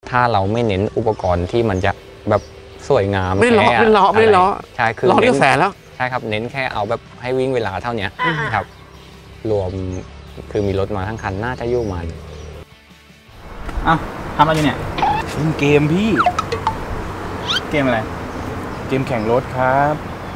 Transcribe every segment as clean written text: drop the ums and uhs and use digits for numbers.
ถ้าเราไม่เน้นอุปกรณ์ที่มันจะแบบสวยงามไม่ล้อใช่คือล้อที่แสนแล้วใช่ครับเน้นแค่เอาแบบให้วิ่งเวลาเท่านี้ครับรวมคือมีรถมาทั้งคันน่าจะอยู่มาอ้าวทำอะไรอยู่เนี่ยเล่นเกมพี่เกมอะไรเกมแข่งรถครับ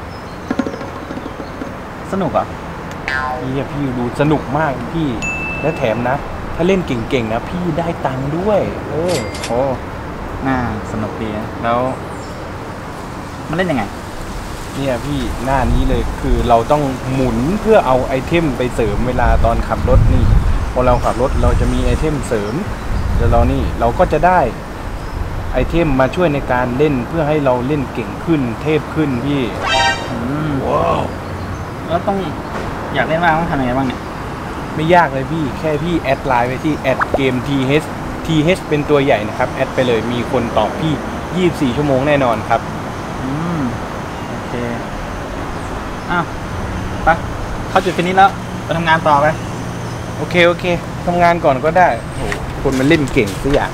สนุกอ่ะนี่พี่ดูสนุกมากพี่และแถมนะถ้าเล่นเก่งๆนะพี่ได้ตังค์ด้วยโอ้น่าสนุกดีนะแล้วมันเล่นยังไงเนี่ยพี่หน้านี้เลยคือเราต้องหมุนเพื่อเอาไอเทมไปเสริมเวลาตอนขับรถนี่พอเราขับรถเราจะมีไอเทมเสริมแล้วเราก็จะได้ไอเทมมาช่วยในการเล่นเพื่อให้เราเล่นเก่งขึ้นเทพขึ้นพี่ว้าวแล้วต้องอยากเล่นมากต้องทำยังไงบ้างเนี่ยไม่ยากเลยพี่แค่พี่แอดไลน์ไปที่เกม TH เป็นตัวใหญ่นะครับแอดไปเลยมีคนตอบพี่24ชั่วโมงแน่นอนครับโอเคอ้าวไปเข้าจุดฟินิชแล้วไปทำงานต่อไปโอเคทำงานก่อนก็ได้โหคนมันเล่นเก่งสักอย่าง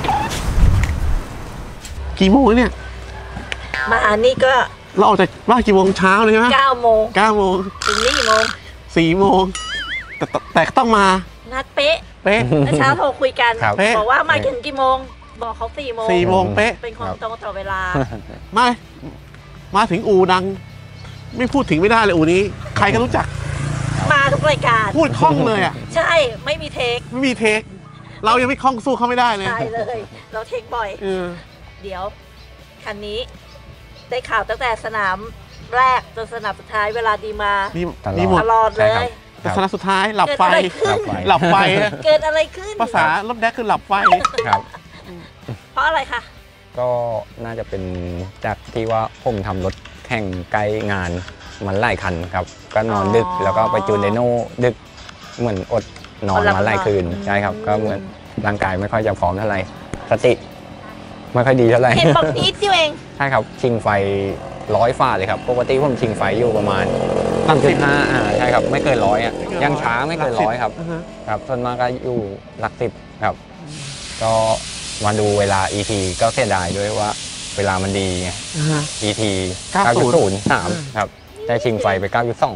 กี่โมงเนี่ยมานี่ก็เราออกจากบ้านกี่โมงเช้าเลยใช่ไหม 9 โมงถึงนี่กี่โมง 4 โมงแต่ต้องมานัดเป๊ะเช้าโทรคุยกันบอกว่ามาถึงกี่โมงบอกเขา4 โมงเป๊ะเป็นความตรงต่อเวลามาถึงอู่ดังไม่พูดถึงไม่ได้เลยอู่นี้ใครก็รู้จักมาทุกรายการพูดคล่องเลยอ่ะใช่ไม่มีเทคเรายังไม่คล่องสู้เขาไม่ได้เลยใช่เลยเราเทคบ่อยเดี๋ยวคันนี้ได้ข่าวตั้งแต่สนามแรกจนสนามสุดท้ายเวลาดีมานี่หมดตลอดเลยแต่สนามสุดท้ายหลับไฟเกิดอะไรขึ้นภาษารถแดกคือหลับไฟครับเพราะอะไรคะก็น่าจะเป็นจากที่ว่าผมทำรถแข่งใกล้งานมันหลายคันครับก็นอนดึกแล้วก็ไปจูนไดโน่ดึกเหมือนอดนอนมาหลายคืนใช่ครับก็เหมือนร่างกายไม่ค่อยจะพร้อมเท่าไหร่สติไม่ค่อยดีเท่าไหร่เห็นบอกนิดเดียวเองใช่ครับชิงไฟ100 ฝ่าเลยครับปกติผมชิงไฟอยู่ประมาณ3.5ใช่ครับไม่เกิน100อ่ะยังช้าไม่เกิน100ครับครับส่วนมากก็อยู่หลัก10ครับก็มาดูเวลา ET ก็เสียดายด้วยว่าเวลามันดีไง ET 9.03ครับได้ชิงไฟไป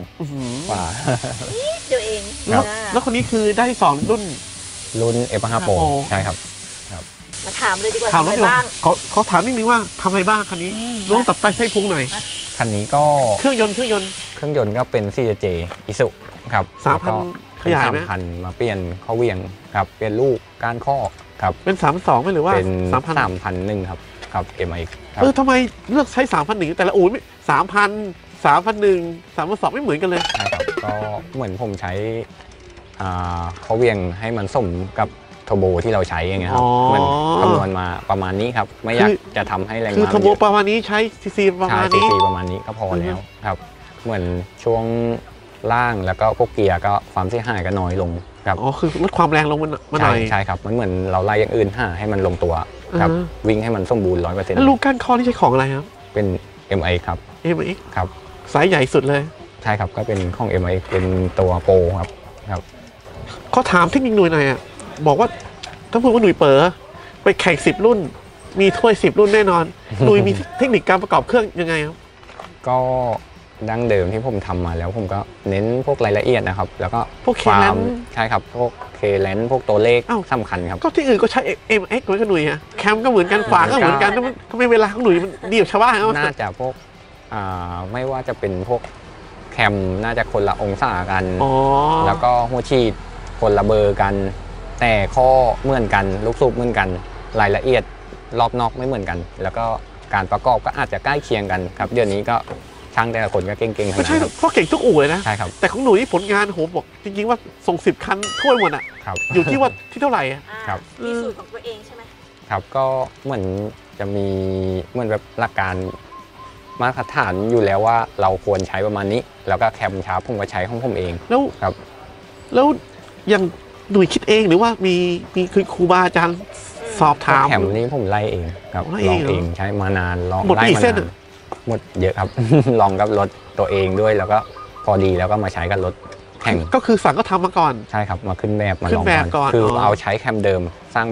9.2 กว่าเดี๋ยวเองแล้วคนนี้คือได้ที่2รุ่น F5 Pro ใช่ครับมาถามเลยดีกว่าทำอะไรบ้างเขาถามนิดนึงว่าทำอะไรบ้างคันนี้ลองตัดไตไส้พุงหน่อยคันนี้ก็เครื่องยนต์ก็เป็น CJ อิสุครับ 3,000 ขยายไหม 3,000 มาเปลี่ยนข้อเวียงครับเปลี่ยนลูกก้านข้อครับเป็น3,200ไหมหรือว่าเป็น3,001ครับครับ MX ทำไไมเลือกใช้ 3,100แต่ละอู่3,000 3,100 3,200ไม่เหมือนกันเลยใช่ครับก็เหมือนผมใช้ข้อเวียงให้มันสมกับโทโบที่เราใช้อย่างเงี้ยครับมันคำนวณมาประมาณนี้ครับไม่อยากจะทำให้แรงม้าคือโทโบประมาณนี้ใช้ซีซีประมาณนี้ก็พอแล้วครับเหมือนช่วงล่างแล้วก็พวกเกียร์ก็ความเสียหายก็น้อยลงครับคือลดความแรงลงมาหน่อยใช่ครับมันเหมือนเราไล่อย่างอื่นให้มันลงตัวครับวิ่งให้มันสมบูรณ์ 100% แล้วลูกก้านคอนี่ใช้ของอะไรครับเป็น MI ครับ MX ครับไซส์ใหญ่สุดเลยใช่ครับก็เป็นของ MI เป็นตัวโปรครับเขาถามเทคนิคหน่อยอ่ะบอกว่าถ้าพูดว่าหนุ่ยเป๋อไปแข่ง10 รุ่นมีถ้วย10 รุ่นแน่นอนหนุ่ยมีเทคนิคการประกอบเครื่องยังไงครับก็ดั้งเดิมที่ผมทำมาแล้วผมก็เน้นพวกรายละเอียดนะครับแล้วก็พวกเคแลนใช่ครับพวกเคแลนพวกตัวเลขสำคัญครับก็ที่อื่นก็ใช้ MX เหมือนกับหนุ่ยฮะแคมก็เหมือนกันฝาก็เหมือนกันทำไมเวลาของหนุ่ยมันดีกว่าชาวบ้านน่าจะพวกไม่ว่าจะเป็นพวกแคมน่าจะคนละองศากันแล้วก็หัวฉีดคนละเบอร์กันแต่ข้อเหมือนกันลูกสูบเหมือนกันรายละเอียดรอบนอกไม่เหมือนกันแล้วก็การประกอบก็อาจจะใกล้เคียงกันครับเดี๋ยวนี้ก็ช่างแต่ละคนก็เก่งๆทั้งนั้นใช่เพราะเก่งทุกอู่เลยนะใช่ครับแต่ของหนุ่ยผลงานโหบอกจริงๆว่าส่ง10 คันถ้วยหมดอ่ะอยู่ที่ว่าที่เท่าไหร่ครับมีสูตรของตัวเองใช่ไหมครับก็เหมือนจะมีเหมือนแบบหลักการมาตรฐานอยู่แล้วว่าเราควรใช้ประมาณนี้แล้วก็แคมชาร์ปผมก็ใช้ของผมเองแล้วครับแล้วอย่างหนุ่ยคิดเองหรือว่ามีคือครูบาอาจารย์สอบถามแคมนี้ผมไล่เองครับลองเองใช้มานานลองไล่มานานหมดเยอะครับ ลองกับรถตัวเองด้วยแล้วก็พอดีแล้วก็มาใช้กับรถแข่งก็คือสั่งก็ทำมาก่อนใช่ครับมาขึ้นแบบมาลองก่อนคือเอาใช้แคมเดิมสร้างแบบ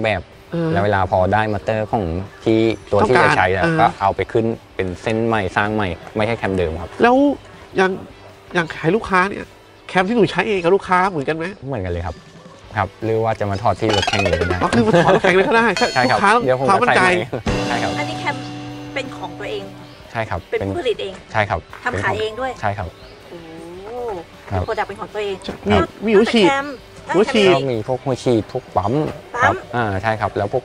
แล้วเวลาพอได้มอเตอร์ของที่ตัวที่จะใช้แล้วก็เอาไปขึ้นเป็นเส้นใหม่สร้างใหม่ไม่ใช่แคมเดิมครับแล้วอย่างขายลูกค้าเนี่ยแคมที่หนูใช้เองกับลูกค้าเหมือนกันไหมเหมือนกันเลยครับครับหรือว่าจะมาถอดที่รถแข่งเลยนะก็คือมาถอดรถแข่งเลยก็ได้ใช่ครับลูกค้าเดี๋ยวผมความก็มั่นใช้ใจใช่ครับอันนี้แคมเป็นของตัวเองใช่ครับเป็นผู้ผลิตเองใช่ครับทำขายเองด้วยใช่ครับโอ้ครับโปรดักต์เป็นของตัวเองมีหัวฉีด หัวฉีดก็มีพวกหัวฉีดพวกปั๊มคปั๊รัมบใช่ครับแล้วพวก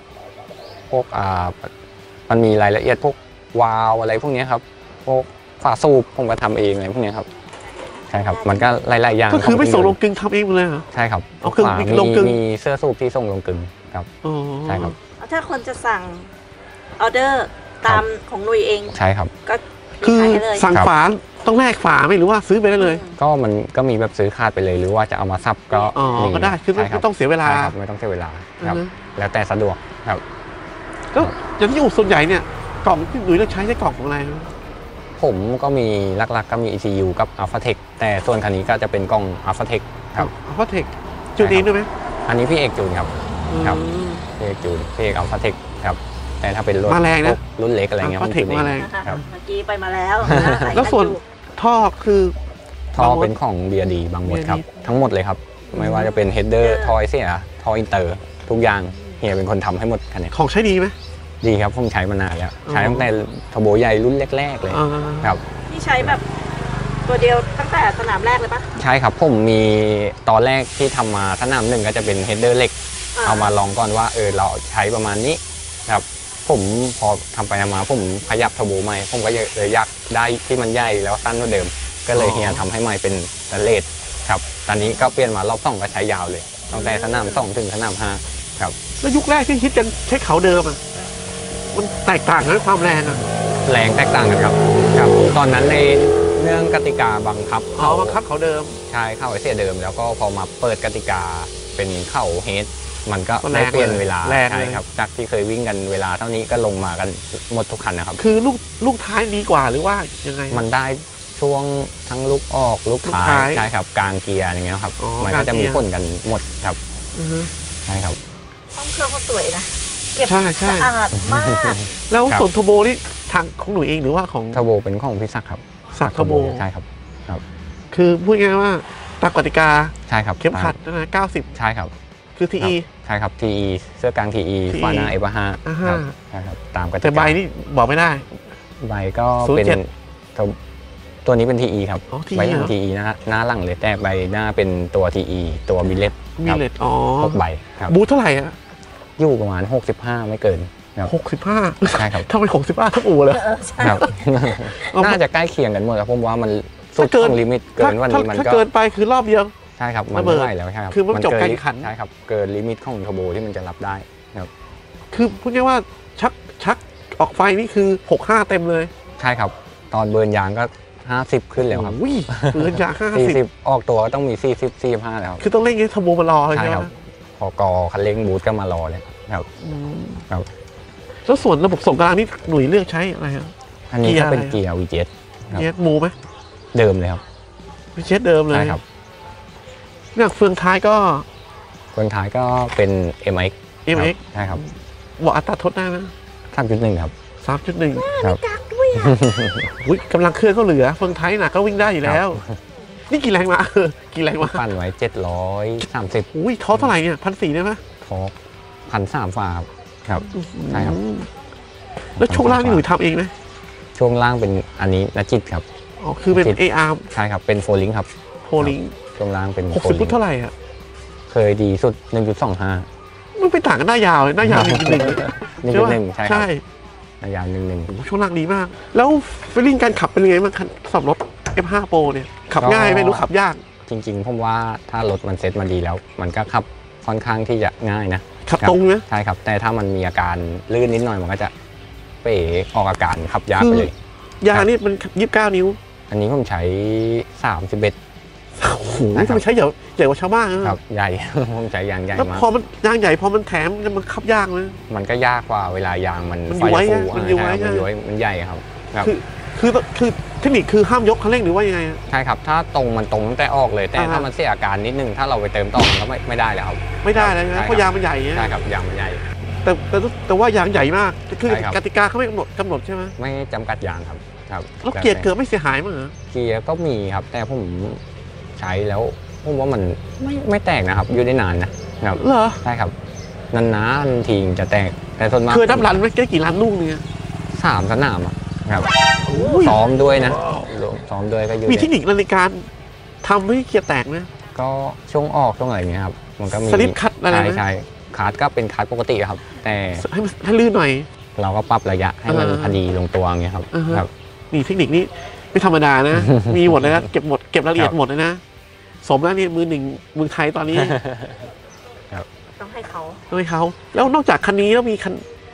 มันมีรายละเอียดพวกวาล์วอะไรพวกนี้ครับพวกฝาสูบผมก็ทำเองอะไรพวกนี้ครับใช่ครับมันก็หลายๆอย่างก็คือไม่ส่งลงกึ่งทำเองหมดเลยเหรอใช่ครับเอาเครื่องฝามีลงกึ่งมีเสื้อสูบที่ส่งลงกึ่งครับอ๋อใช่ครับถ้าคนจะสั่งออเดอร์ตามของนุยเองใช่ครับก็คือขายให้เลยสั่งฝาต้องแลกฝาไหมหรือว่าซื้อไปได้เลยก็มันก็มีแบบซื้อคาดไปเลยหรือว่าจะเอามาซับก็อ๋อมีก็ได้คือใช่รับไม่ต้องเสียเวลาใช่ครับไม่ต้องเสียเวลาครับอือฮึแล้วแต่สะดวกครับก็อย่างที่อยู่ส่วนใหญ่เนี่ยกล่องที่หนูเลือกใช้กล่องของอะไรผมก็มีหลักๆก็มี ECU กับ Alphatech แต่ส่วนคันนี้ก็จะเป็นกล้อง Alphatech ครับเพราะเทคจุดนี้ด้วยไหมอันนี้พี่เอกจูนครับ ครับอืมพี่เอกจูนพี่เอก Alphatech ครับแต่ถ้าเป็นรถมาแรงนะพวกรุ่นเล็กอะไรเงี้ย Alphatech ผจูนเองมาแรงนะคะครับเมื่อกี้ไปมาแล้วะหายแล้วส่วนคัอยู่ท่อคือท่อเป็นของ BRD บางหมดครับ ทั้งหมดเลยครับ ไม่ว่าจะเป็น header ทอยเสียทอยอินเตอร์ทุกอย่างเฮียเป็นคนทำให้หมดคันนี้ของใช้ดีไหมดีครับผมใช้มานานแล้วอ๋อใช้ตั้งแต่ทโบใหญ่รุ่นแรกๆเลยอ่าครับที่ใช้แบบตัวเดียวตั้งแต่สนามแรกเลยปะใช่ครับผมมีตอนแรกที่ทำมาสนามหนึ่งก็จะเป็นเฮดเดอร์เล็ก เอามาลองก่อนว่าเราใช้ประมาณนี้ครับผมพอทำไปทำมาผมขยับทโบใหม่ผมก็เลยอยากได้ที่มันใหญ่แล้วสั้นกว่าเดิม ก็เลยเฮียทำให้ใหม่เป็นสแตนเลสครับตอนนี้ก็เปลี่ยนมารอบ2ก็ใช้ยาวเลยตั้งแต่สนาม2ถึงสนาม5ครับแล้วยุคแรกที่ฮิตกันใช้เขาเดิมอ่ะมันแตกต่างกันความแรงอ่ะแรงแตกต่างกันครับครับตอนนั้นในเรื่องกติกาบังคับเขาบังคับเขาเดิมใช่เข้าไอเสียเดิม แล้วก็พอมาเปิดกติกาเป็นเข้าเฮดมันก็ก็แรได้งเปลี่ยนเวลาแรงใช่เลยครับจากที่เคยวิ่งกันเวลาเท่านี้ก็ลงมากันหมดทุกคันนะครับคือลูกท้ายดีกว่าหรือว่ายังไงมันได้ช่วงทั้งลูกออกลูกลูกท้าท้ายยใช่ครับกลางเกียร์อย่างเงี้ยครับอ๋อมันก็จะกลางเกีมียร์ผลกันหมดครับอือฮึใช่ครับห้องเครื่องเขาสวยนะเก็บใช่ใช่สะอาดมากแล้วครับส่วนโทโบนี่ทางของหนูเองหรือว่าของทโบเป็นของพิศักดิ์ครับสักโทโบใช่ครับคือพูดง่ายๆว่าตามกติกาใช่ครับเข้มขัดนะ90 ใช่ครับคือทีใช่ครับ TE เสื้อกลาง TE ฝาหน้า F5 อ่าคฮะรับใช่ครับตามกติกาแต่ใบนี่บอกไม่ได้ใบก็เป็น 07 ตัวนี้เป็น TE ครับอ๋อ TE ใบหลังเหรอ TE หน้าหลังเลยแต่ใบหน้าเป็นตัว TE ตัวบิลเลตมีเลตอ๋อ 6ใบครับบูทเท่าไหร่อะอยู่ประมาณ 65 ไม่เกินครับ 65 ใช่ครับทำไม65ทุกอู่เลยใช่ครับเอาน่าจะใกล้เคียงกันหมดครับผมว่ามันสุดถ้าเกินของลิมิตเกินวันนี้มันถ้าก็เกินไปคือรอบเดียวใช่ครับมันระเบิไม่ดไหวแล้วใช่ครับคือมันจบเการแข่งขันใช่ครับเกินลิมิตของทโบที่มันจะรับได้ครับคือพูดง่ายๆว่าชักออกไฟนี่คือ 65 เต็มเลยใช่ครับ ตอนเบิร์นยางก็ 50 ขึ้นแล้วครับอุ้ยเกินจาก50 40ออกตัวก็ต้องมี40 45แล้วครับคือต้องเร่งให้ทโบมารอเลยใช่ใช่ไหคมรับพอกอคันเร่งบูทก็มารอเลยครับอืมครับแล้วส่วนระบบส่งกลางนี่หนุ่ยเลือกใช้อะไรครับอันนี้ก็เป็นเกีเกียยร์ร์ VJS ครับเจสมูไหมเดิมเลยครับเจสเดิมเลยใช่ครับเนี่ยเฟืองท้ายก็เฟืองท้ายก็เป็น MX MX ใช่ครับบอกอัตราทดได้ไหม 3.1 ครับ 3.1 ครับกักด้วยอะอุ้ยกำลังเครื่องก็เหลือเฟืองท้ายหนักก็วิ่งได้อยู่แล้ว นี่กี่แรงมา กี่แรงมาปั้นไว้730 อุ้ยท้อเท่าไหร่เนี่ย1,400ได้ไหมทอร์ก1,300 ฝ่าครับ ใช่ครับแล้วช่วงล่างนี่หนุ่ยทำเองไหมช่วงล่างเป็นอันนี้นัจิตครับอ๋อคือเป็นจิต AR ใช่ครับเป็นโฟลิงครับโพลิงช่วงล่างเป็น 60ฟุตเท่าไหร่อ่ะเคยดีสุด 1.25 มันไปต่างกันหน้ายาวเลยหน้ายาว1.1 1.1 ใช่ครัใช่บนายาง1.1 โอ้โหช่วงล่างดีมาก แล้วฟีลลิ่งการขับเป็นยังไงบ้างคันสำหรับรถ F5 Pro เนี่ยขับง่ายไหมหรือขับยากจริงๆผมว่าถ้ารถมันเซ็ตมาดีแล้ว มันก็ขับค่อนข้างที่จะง่ายนะขับตรงไหมใช่ครับ แต่ถ้ามันมีอาการลื่นนิดหน่อยมันก็จะเป๋ออกอาการขับยากไปเลยยางนี่มัน29 นิ้วอันนี้ผมใช้31 โอ้โหทำไมใช้ใหญ่กว่าชาวบ้านนะครับใหญ่ ผมใช้ยางใหญ่แล้วมากพอมันยางใหญ่พอมันแถมมันขับยากไหมมันก็ยากกว่าเวลายางมันมันไฟย้วยฟูไงมันย้วยใช่ครับมันไงย้วยมันใหญ่ครับครับคือเทคนิคคือห้ามยกคันเร่งหรือว่ายังไงอะใช่ครับถ้าตรงมันตรงตั้งแต่ออกเลยแต่อ่าฮะถ้ามันเสียอาการนิดนึงถ้าเราไปเติมต่อมันก็ไม่ได้แล้วครับไม่ได้แล้วใช่ครันะบเพราะยางมันใหญ่ไงใช่ครับยางมันใหญ่แต่ว่ายางใหญ่มากคือใช่ครับกติกาเขาไม่กำหนดใช่ไหมไม่จำกัดยางครับครับแล้วเกียร์เกิดไม่เสียหายมั้งเหรอเกียร์ก็มีครับ แต่ผมใช้แล้วผมว่ามันไม่แตกนะครับอยู่ได้นานนะครับเหรอใช่ครับนานๆทีจะแตกแต่ส่วนมากเคยนับรันไหมแค่กี่รันลูกเนี่ย 3 สนามอะครับซ้อมด้วยนะซ้อมด้วยก็อยู่มีเทคนิคในการทำให้เกียร์แตกนะก็ช่วงออกช่วงอะไรอย่างเงี้ยครับมันก็มีสลิปคัทอะไรนะใช่คาร์ดก็เป็นคาร์ดปกติครับ แต่ให้ลื่นหน่อยเราก็ปรับระยะให้มันอ่าพอดีลงตัวอย่างเงี้ยครับอ่าฮะครับนี่เทคนิคนี้ไม่ธรรมดานะ มีหมดเลยนะเก็บรายละเอียดหมดเลยนะสมแล้วนี่มือหนึ่งเมืองไทยตอนนี้ต้องให้เขาด้วยเขาแล้วนอกจากคันนี้แล้วมีคัน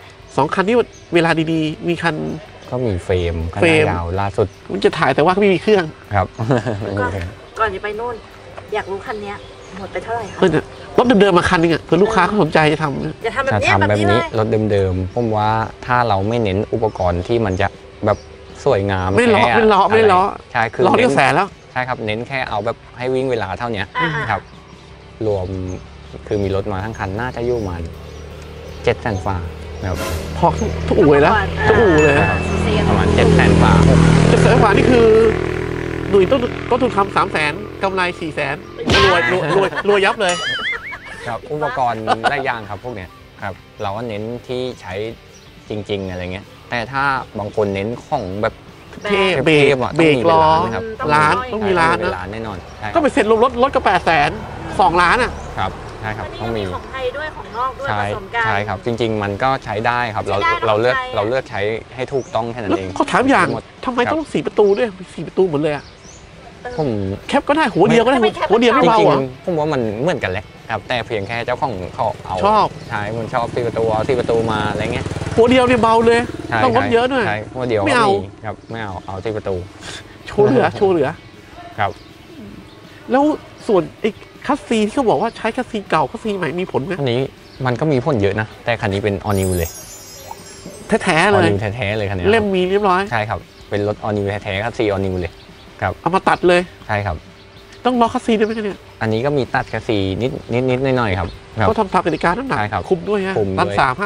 2 คันที่เวลาดีๆ มีคันก็มีเฟรมขเฟรนาดมยาวล่าสุดมันจะถ่ายแต่ว่าเขาไม่มีเครื่องครับก่อนจะไปนู่น อยากรู้คันเนี้ยหมดไปเท่าไหร่คะเนี่ยรถเดิมๆมาคันนึงอ่ะเผื่อลูกค้าเขาสนใจจะทำนะอย่าทำแบบถ้าเนี้ยทำแบบแบบนี้เลนี้ยรถเดิมๆผมว่าถ้าเราไม่เน้นอุปกรณ์ที่มันจะแบบสวยงามไม่ล้อแค่ไม่ล้อไม่ล้อใช่คือล้อนี่เน้ก็นแสนแล้วใช่ครับเน้นแค่เอาแบบให้วิ่งเวลาเท่านี้อ่าครับ รวมคือมีรถมาทั้งคันน่าจะอยู่ประมาณ700,000 ฝ่าครับพอทุกอู่เลยนะทุกอู่เลยนะประมาณ700,000 ฝ่าจะเสริมกว่านี่คือหนุ่ยต้นทุนทำ300,000กำไร400,000รวยยับเลยครับอุปกรณ์ได้ยางครับพวกเนี้ยครับเราก็เน้นที่ใช้จริง ๆอะไรเงี้ยแต่ถ้าบางคนเน้นของแบบเท่เบรกอะเบรกล้อต้องมีเป็นร้านต้องมีร้านเป็นะร้านแน่นอนใช่ครับก็ไปเซ็นรวมรถก็800,000 2 ล้านอ่ะครับใช่ครับอันนี้ต้อก็งมีมีของไทยด้วยของนอกด้วยใช่ผสมกันใช่ครับ จริง ๆ มันก็ใช้ได้ครับ เราใช้ได้เราเลือกของไทยเราเลือกใช้ให้ถูกต้องแค่นั้นแล้วเองเขาถามอย่างหมดทำไมต้อง4 ประตูด้วย4 ประตูหมดเลยอ่ะผมแคปก็ได้หัวเดียวก็ได้ไม่แคปหัวเดียวไม่จเบาริงอ่ะๆผมว่ามันเหมือนกันแหละครับแต่เพียงแค่เจ้าของเขาเอาชอบใช่มันชอบ4 ประตูเอา4 ประตูมาอะไรเงี้ยหัวเดียวเนี่ยเบาเลยใช่ต้องรถเยอะด้วยใช่หัวเดียวไม่ก็เอามีครับไม่เอา4 ประตูโชว์เหลือครับแล้วส่วนไอ้คัสซีที่เขาบอกว่าใช้คัสซีเก่าคัสซีใหม่มีผลไหมคันนี้มันก็มีผลเยอะนะ แต่คันนี้เป็นออนิวเลยแท้อๆอเลยนิวแท้ๆเลยคันนี้เล่มมีเรียบร้อยใช่ครับเป็นรถออนิวแท้ๆครับ4ออนิวเลยเอามาตัดเลยใช่ครับต้องล็อกคัสซีด้วยไหมเนี่ยอันนี้ก็มีตัดแค่สีนิดหน่อยๆครับครับเขาทำตามกติกาน้ำหนักใช่ครับคุมด้วยฮะคุมด้วยตัน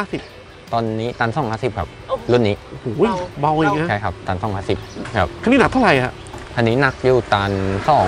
350 ตอนนี้ตัน250ครับโอ้โหรุ่นนี้โอ้ยเบาอย่างเงี้ยใช่ครับตัน250ครับคันนี้หนักเท่าไหร่อ่ะอันนี้หนักอยู่ตัน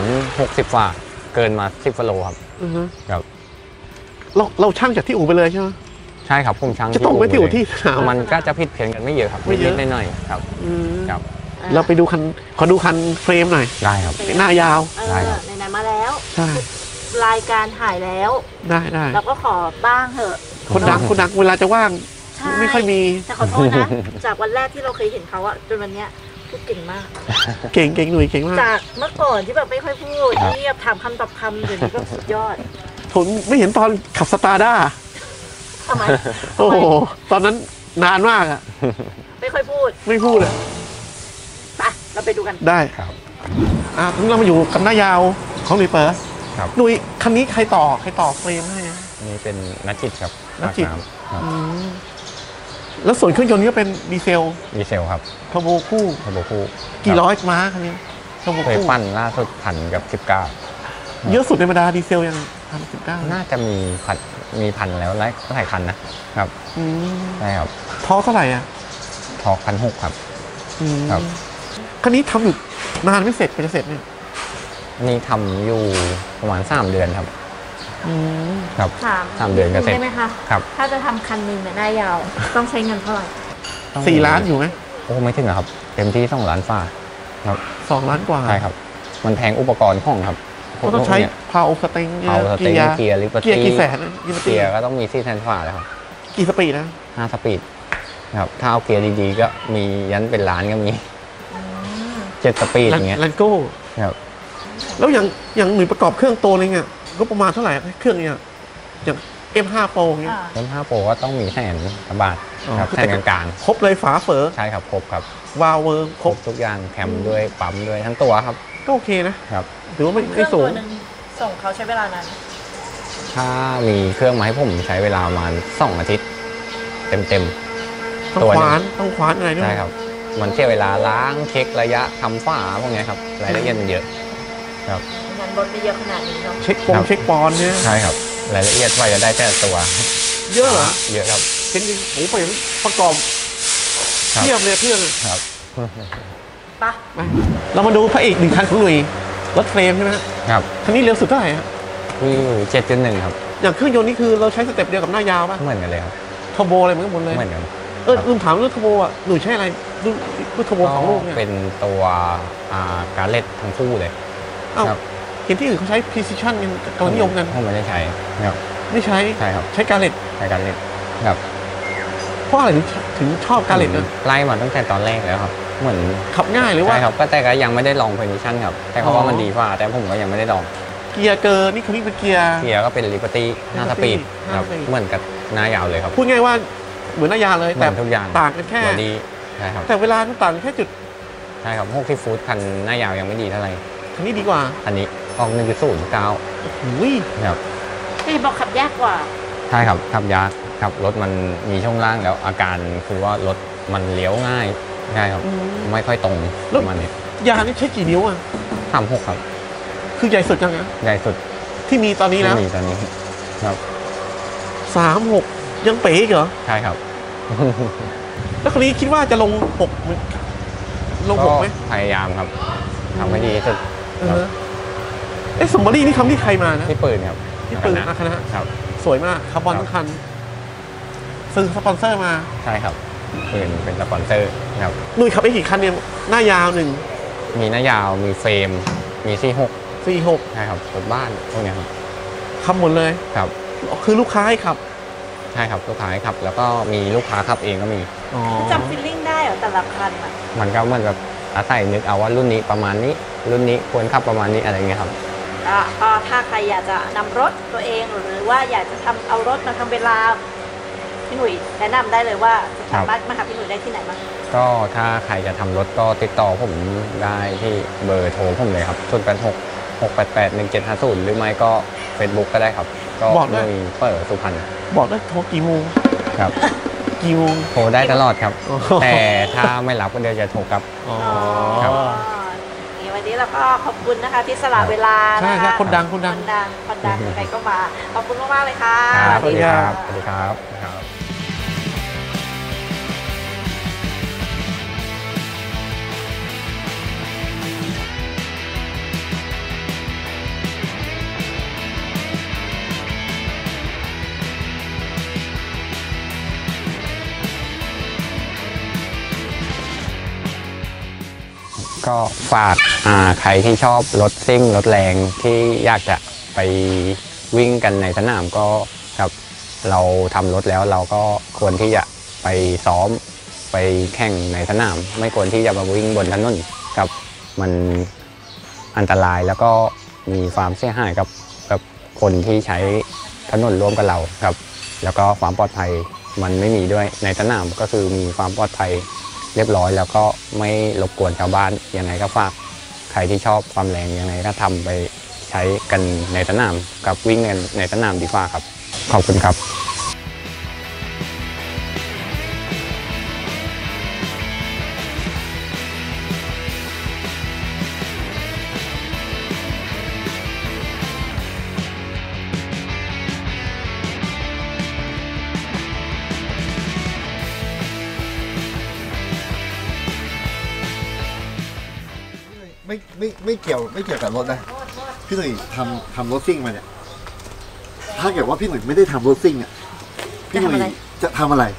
260ฝ่าเกินมา10 กิโลครับอือฮะครับเราช่างจากที่อู่ไปเลยใช่ไหมใช่ครับผมช่างจะต้องไปที่อู่ที่สนามมันก็จะผิดเพี้ยนกันไม่เยอะครับไม่เยอะนิดๆหน่อยๆครับอืมครับเราไปดูคันขอดูคันเฟรมหน่อยได้ครับหน้ายาวได้ครับไหนๆมาแล้วใช่รายการถ่ายแล้วได้เราก็ขอบ้างเถอะคนดังเวลาจะว่างใช่ไม่ค่อยมีแต่ขอโทษนะ จากวันแรกที่เราเคยเห็นเขาอะจนวันเนี้ยพูดเก่งมากเก่งหนุ่ยเก่งมากจากเมื่อก่อนที่แบบไม่ค่อยพูดเงียบถามคำตอบคำเดี๋ยวนี้ก็สุดยอดผมไม่เห็นตอนขับสตาร์ด้าทำไมโอ้โหตอนนั้นนานมากอ่ะไม่ค่อยพูดไม่พูดเลยไปเราไปดูกันได้ครับทีนี้เรามาอยู่กับหน้ายาวของหนุ่ยเปิร์ครับหนุ่ยคันนี้ใครต่อเฟรมให้อะอันนี้เป็นนักจิตครับนักจิตปาำครับอืมแล้วส่วนเครื่องยนต์นี่ก็เป็นดีเซลดีเซลครับเทอร์โบคู่เทอร์โบคู่กี่ร้อยม้าคันนี้เทอร์โบเคยคู่ปั้นล่าสุดพันกับ19 เยอะสุดในบรรดาดีเซลยัง1,019 น่าจะมีพันแล้วหลายคันนะครับอืมใช่ครับท้อเท่าไหร่อ่ะทอ1,600ครับอืมครับคันนี้ทำอยู่นานไม่เสร็จจะเสร็จเนี่ยอันนี่ทำอยู่ประมาณ3 เดือนครับอืมครับถาม 3 เดือนก็เสร็จได้ไหมคะครับถ้าจะทำคันหนึ่งเนี่ยได้ยาว ต้องใช้เงินเท่าไหร่ต้อง 4 ล้านอยู่ไหมโอ้ไม่ถึงอะครับเต็มที่2 ล้านฝ่าครับ 2 ล้านกว่าใช่ครับ มันแพงอุปกรณ์ของครับก็ต้องใช้พาวสเต็งเอาสเต็งเกียร์ลิเบอร์เกียร์ตี้กี่แสนลิเบอร์เกีตี้ยร์ก็ต้องมี400,000 ฝ่าแล้วครับกี่สปีดนะ 5 สปีดครับถ้าเอาเกียร์ดีๆก็มียันเป็นล้านก็มี7 สปีดอย่างเงี้ยแลนโก้ครับแล้วอย่างหน่วยประกอบเครื่องโตเลยเนี่ยก็ประมาณเท่าไหร่เครื่องเนี่ยอย่าง M5 Pro เนี่ยอ่าเริ่ม5 โปรก็ต้องมี100,000 บาทอ๋อครับคือแสแต่นกลางครบเลยฝาเฝอๆใช่ครับครบครับวาล์วเวอร์คครรบบทุกอย่างแคมด้วยปั๊มด้วยทั้งตัวครับก็โอเคนะครับ ถือว่าไม่สูงส่งเขาใช้เวลานานถ้ามีเครื่องมาให้ผมใช้เวลาประมาณ2 อาทิตย์เต็มต้องตัวคหนึ่งว้านต้องคว้านอะไรๆด้วยใช่ครับ มันเที่ยวเวลาล้างเช็คระยะทำฝาพวกเนี้ยครับรายละเอียดมันเยอะครับงานรถไม่เยอะขนาดนี้เนาะเช็คปอนด์เนี่ยใช่ครับรายละเอียดว่าจะได้แต่ละตัวเยอะเหรอเยอะครับเห็นจริงโอ้โหเห็นประกอบครับเทียบเลยเพื่อนครับปะเรามาดูพระเอกหนึ่งคันของหนุ่ยรถเฟรมใช่ไหมฮะครับคันนี้เร็วสุดเท่าไหร่ฮะวิ่งอยู่7.1ครับอย่างเครื่องยนต์นี่คือเราใช้สเต็ปเดียวกับหน้ายาวป่ะเหมือนกันเลยครับเทอร์โบอะไรเหมือนกันหมดเลยเหมือนกันลืมถามเรื่องเทอร์โบอ่ะหนุ่ยใช้อะไรรุ่นเทอร์โบของลูกเนี่ยเป็นตัวการเล็ตทั้งคู่เลยอ้าวครับเห็นที่อื่นเขาใช้ precision กันกำลังนิยมกันผมไม่ได้ใช้ครับไม่ใช้ใช่ครับใช้การเล็ตใช้การเล็ตครับเพราะอะไรถึงชอบการเล็ตนะไล่มาตั้งแต่ตอนแรกแล้วครับ เหมือนขับง่ายหรือว่าใช่ครับก็แต่ก็ยังไม่ได้ลองเพนิชั่นครับแต่เขาอ๋ว่าอมันดีกว่าแต่ผมก็ยังไม่ได้ลองเกียร์เกินนี่คือนี่เป็นเกียร์เกียร์ก็เป็นลิเบอร์ตี้หน้าสปีดครับหน้าสปีดเหมือนกับหน้ายาวเลยครับพูดง่ายว่าเหมือนหน้ายาเลยเหมืแต่อนทุกอย่างต่างกันแค่บอดี้ใช่ครับแต่เวลามันต่างกันแค่จุดใช่ครับ60 ฟุตคันหน้ายาวยังไม่ดีเท่าไหร่คันนี้ดีกว่าคันนี้ออก1.09 อุ้ยครับพี่บอกขับยากกว่าใช่ครับขับยากครับรถมันมีช่วงล่างแล้วอาการคือว่ารถมันเลี้ยวง่ายใช่ครับไม่ค่อยตรงประมาณนี้ยางนี่ใช้กี่นิ้วอ่ะ 36ครับคือใหญ่สุดยังไงใหญ่สุดที่มีตอนนี้นะที่มีตอนนี้ครับ 36 ยังเป๋อีกเหรอใช่ครับแล้วคนนี้คิดว่าจะลง6ไหมลงก็ 6ไหมพยายามครับทำให้ดีที่สุดเอ๊ะสมบอดี้นี่ทำที่ใครมานะที่ปืนครับที่ปืนนะคณะครับสวยมากคาร์บอนทั้งคันซื้อสปอนเซอร์มาใช่ครับปืนเป็นสปอนเซอร์ครับหนุ่ยขับไปกี่คันเนี่ยหน้ายาวหนึ่งมีหน้ายาวมีเฟรมมีC6 46 ใช่ครับรถบ้านพวกเนี้ยครับขับหมดเลยครับคือลูกค้าให้ขับใช่ครับลูกค้าให้ขับ แล้วก็มีลูกค้าขับเองก็มีจำฟีลลิ่งได้เหรอแต่ละคันอ่ะมันก็เหมือนกับอาศัยนึกเอาว่ารุ่นนี้ประมาณนี้ รุ่นนี้ควรขับประมาณนี้อะไรเงี้ยครับก็ถ้าใครอยากจะนำรถตัวเองหรือว่าอยากจะทำเอารถมาทำเวลาพี่หนุ่ยแนะนำได้เลยว่าจะสามารถมาหาพี่หนุ่ยได้ที่ไหนบ้างก็ถ้าใครจะทำรถก็ติดต่อผมได้ที่เบอร์โทรผมเลยครับ086 688 1750 หรือไม่ก็ Facebook ก็ได้ครับ ก็บอกด้วยมีเปิดสุพรรณบอกได้โทรกี่โมงครับกี่โมงโทรได้ตลอดครับอ๋อแต่ถ้าไม่รับก็เดี๋ยวจะโทรกลับอ๋อครับนี่วันนี้เราก็ขอบคุณนะคะที่สละเวลาใช่นะใช่คะคนดังคนดังคนดังใครก็มาขอบคุณมากๆเลยค่ะครับสวัสดีครับสวัสดีครับครับ ก็ฝากใครที่ชอบรถซิ่งรถแรงที่อยากจะไปวิ่งกันในสนามก็ครับเราทำรถแล้วเราก็ควรที่จะไปซ้อมไปแข่งในสนาม ไม่ควรที่จะมาวิ่งบนถนนครับมันอันตรายแล้วก็มีความเสียหายกับคนที่ใช้ถนนร่วมกับเราครับ แล้วก็ความปลอดภัยมันไม่มีด้วยในสนามก็คือมีความปลอดภัยเรียบร้อยแล้วก็ไม่รบกวนชาวบ้านยังไงก็ฝากใครที่ชอบความแรงยังไงก็ทำไปใช้กันในสนามกับวิ่งกันในสนามดีกว่าครับขอบคุณครับไม่เกี่ยวกับรถนะพี่หนุ่ยทำรถซิ่งมาเนี่ยถ้าเกิดว่าพี่หนุ่ยไม่ได้ทำรถซิ่งอ่ะพี่หนุ่ยจะทำอะไร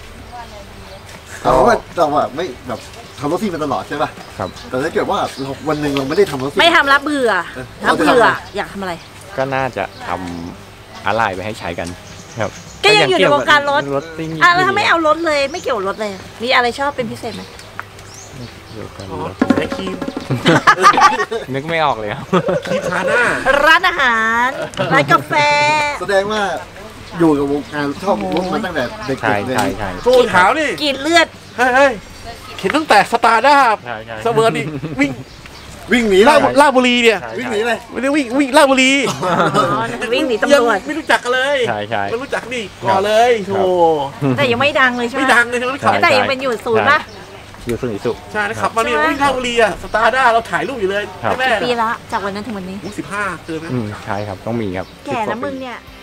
เราอะไม่แบบทำรถซิ่งมาตลอดใช่ป่ะครับแต่ถ้าเกิดว่าเราวันหนึ่งเราไม่ได้ทำรถซิ่งไม่ทำรับเบื่อรับเบื่ออยากทำอะไรก็น่าจะทำอะไรไปให้ใใช้กันครับก็ยังอยู่ในวงการรถรถซิ่งแล้วถ้าไม่เอารถเลยไม่เกี่ยวกับรถเลยมีอะไรชอบเป็นพิเศษไหมอ๋อใช้ครีมนึกไม่ออกเลยครับครีมทาหน้าร้านอาหารร้านกาแฟแสดงว่าอยู่กับวงการชอบรถมาตั้งแต่เด็กใช่ๆเลยใช่ใช่โกนขาวนี่กินเลือดเฮ้ยเห็นตั้งแต่สตาร์ด้าใช่ใช่เสมอนี่วิ่งวิ่งหนีลาเลยลาดบุรีเนี่ยวิ่งหนีเลยไม่ได้วิ่งลาดบุรีวิ่งหนียัตำรวจไม่รู้จักกันเลยใช่ใช่ไม่รู้จักนี่ก่อนเลยโธ่แต่ยังไม่ดังเลยใช่ไหมไม่ดังเลยทั้งนั้นขับแต่ยังเป็นอยู่ศูนย์ปะอยู่สุนิสุใช่ขับมาเนี่ยใช่ไหมวิ่งลาดบุรีอะสตาร์ด้าเราถ่ายรูปอยู่เลยครับใช่ไหมปีละจากวันนั้นถึงวันนี้ 15เกินไหมใช่ครับต้องมีครับแก่นะมึงเนี่ย